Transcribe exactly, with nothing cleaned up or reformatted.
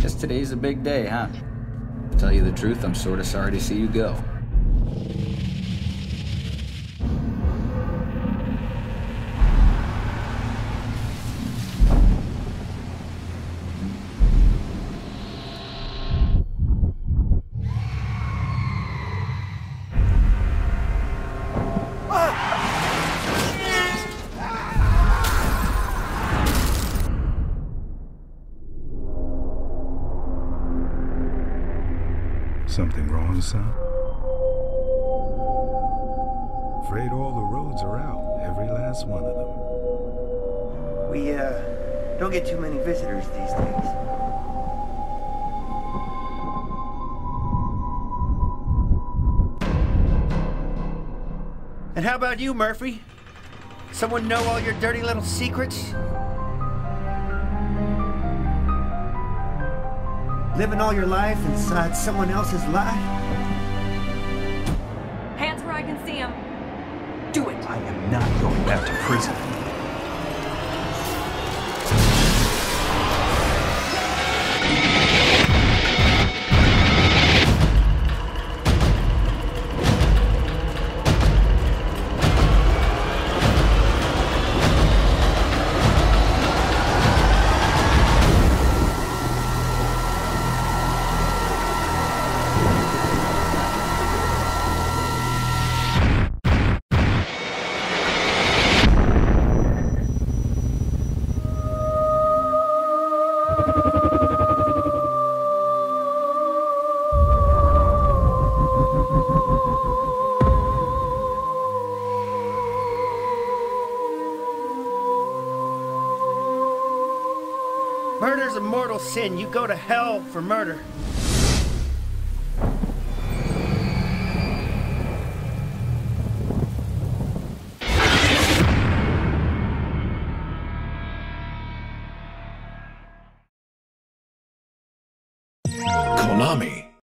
Guess today's a big day, huh? To tell you the truth, I'm sort of sorry to see you go. Something wrong, son? Afraid all the roads are out, every last one of them. We, uh, don't get too many visitors these days. And how about you, Murphy? Someone know all your dirty little secrets? Living all your life inside someone else's lie? Hands where I can see them. Do it. I am not going back to prison. Murder's a mortal sin. You go to hell for murder. Konami.